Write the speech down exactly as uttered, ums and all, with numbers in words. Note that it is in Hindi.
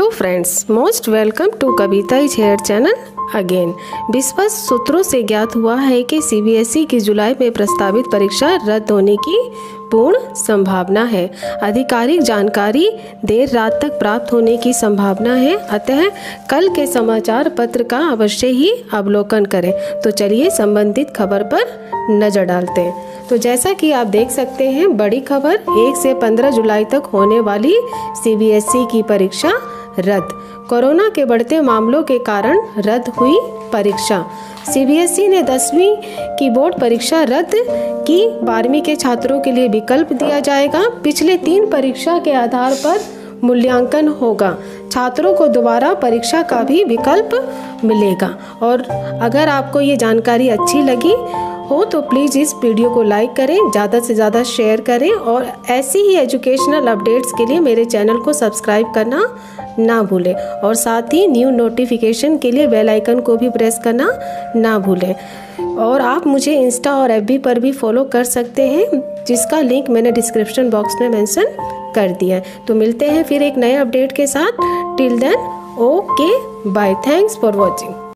Hello friends, most welcome to Kavita is here channel again. विश्वस्त सूत्रों से ज्ञात हुआ है कि सीबीएसई की जुलाई में प्रस्तावित परीक्षा रद्द होने की पूर्ण संभावना है। आधिकारिक जानकारी देर रात तक प्राप्त होने की संभावना है, अतः कल के समाचार पत्र का अवश्य ही अवलोकन करें। तो चलिए संबंधित खबर पर नजर डालते हैं। तो जैसा कि आप देख सकते हैं, बड़ी खबर, एक से पंद्रह जुलाई तक होने वाली सीबीएसई की परीक्षा रद्द। कोरोना के बढ़ते मामलों के कारण रद्द हुई परीक्षा। सीबीएसई ने दसवीं की बोर्ड परीक्षा रद्द की। बारहवीं के छात्रों के लिए विकल्प दिया जाएगा। पिछले तीन परीक्षा के आधार पर मूल्यांकन होगा। छात्रों को दोबारा परीक्षा का भी विकल्प मिलेगा। और अगर आपको ये जानकारी अच्छी लगी हो तो प्लीज़ इस वीडियो को लाइक करें, ज़्यादा से ज़्यादा शेयर करें और ऐसी ही एजुकेशनल अपडेट्स के लिए मेरे चैनल को सब्सक्राइब करना ना भूलें और साथ ही न्यू नोटिफिकेशन के लिए बेल आइकन को भी प्रेस करना ना भूलें। और आप मुझे इंस्टा और एफ बी पर भी फॉलो कर सकते हैं, जिसका लिंक मैंने डिस्क्रिप्शन बॉक्स में मेंशन कर दिया है। तो मिलते हैं फिर एक नए अपडेट के साथ। Till then, okay bye, thanks for watching.